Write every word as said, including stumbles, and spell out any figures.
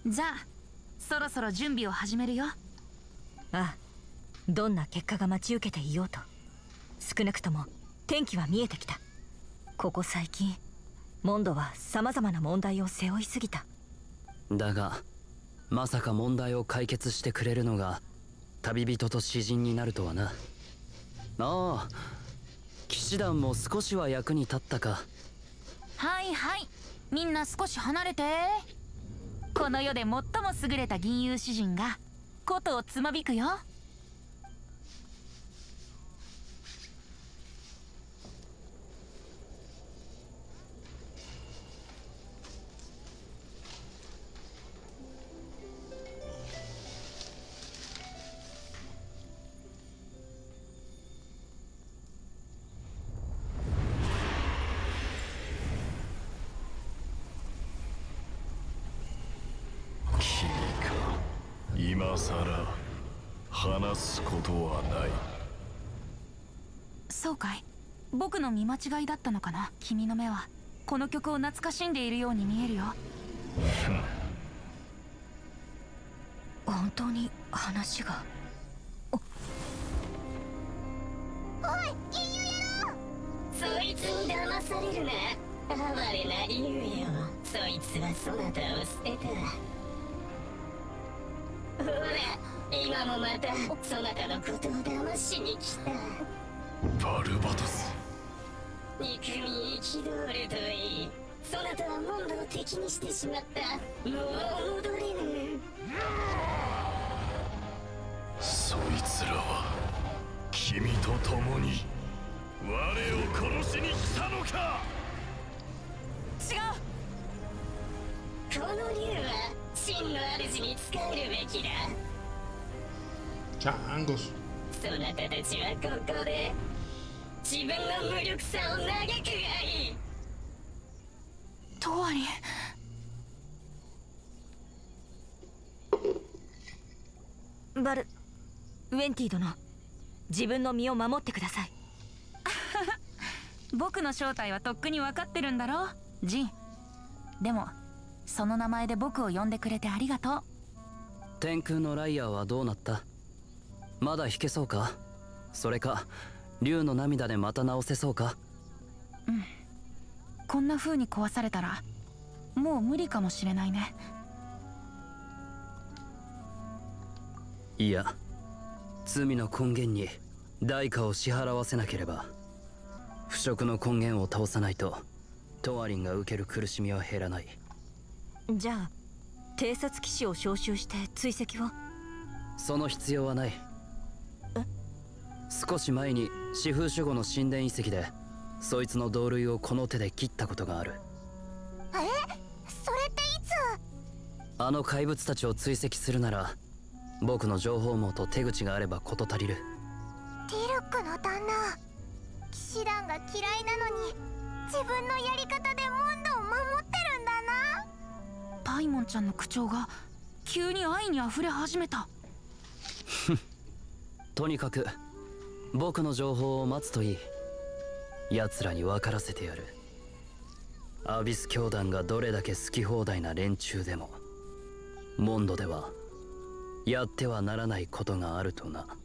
じゃあそろそろ準備を始めるよ。ああ、どんな結果が待ち受けていようと、少なくとも天気は見えてきた。ここ最近モンドは様々な問題を背負いすぎた。 だがまさか問題を解決してくれるのが旅人と詩人になるとはな。ああ、騎士団も少しは役に立ったか。 はいはい、みんな少し離れて。この世で最も優れた銀融詩人が琴をつまびくよ。 今さら話すことはない。 そうかい、僕の見間違いだったのかな。君の目はこの曲を懐かしんでいるように見えるよ。 本当に話が。 おい、銀融野郎、そいつに騙されるな。哀れな竜よ、そいつはそなたを捨てた。ほら、今もまたそなたのことを騙しに来た。 バルバトス、 憎み憤るといい。そなたはモンドを敵にしてしまった。もう戻れぬ。 そいつらは君と共に我を殺しに来たのか。 違う。この竜は真の主に仕えるべきだ。 Changos。 そなたたちはここで自分の無力さを嘆くがいい。 トワリン。 バル、ウェンティ殿、自分の身を守ってください。 僕の正体はとっくに分かってるんだろ、ジン。でもその名前で僕を呼んでくれてありがとう。 天空のライアーはどうなった？まだ弾けそうか？それか竜の涙でまた直せそうか？ うん、こんな風に壊されたらもう無理かもしれないね。 いや、罪の根源に代価を支払わせなければ。腐食の根源を倒さないとトワリンが受ける苦しみは減らない。 じゃあ偵察騎士を招集して追跡を？ その必要はない。少し前に四風守護の神殿遺跡でそいつの同類をこの手で切ったことがある。 え、それっていつ？あの怪物たちを追跡するなら僕の情報網と手口があれば事足りる。 ティルックの旦那、騎士団が嫌いなのに自分のやり方でモンドを守ってるんだな。 パイモンちゃんの口調が急に愛にあふれ始めた。 とにかく僕の情報を待つといい。奴らに分からせてやる。アビス教団がどれだけ好き放題な連中でもモンドではやってはならないことがあるとな。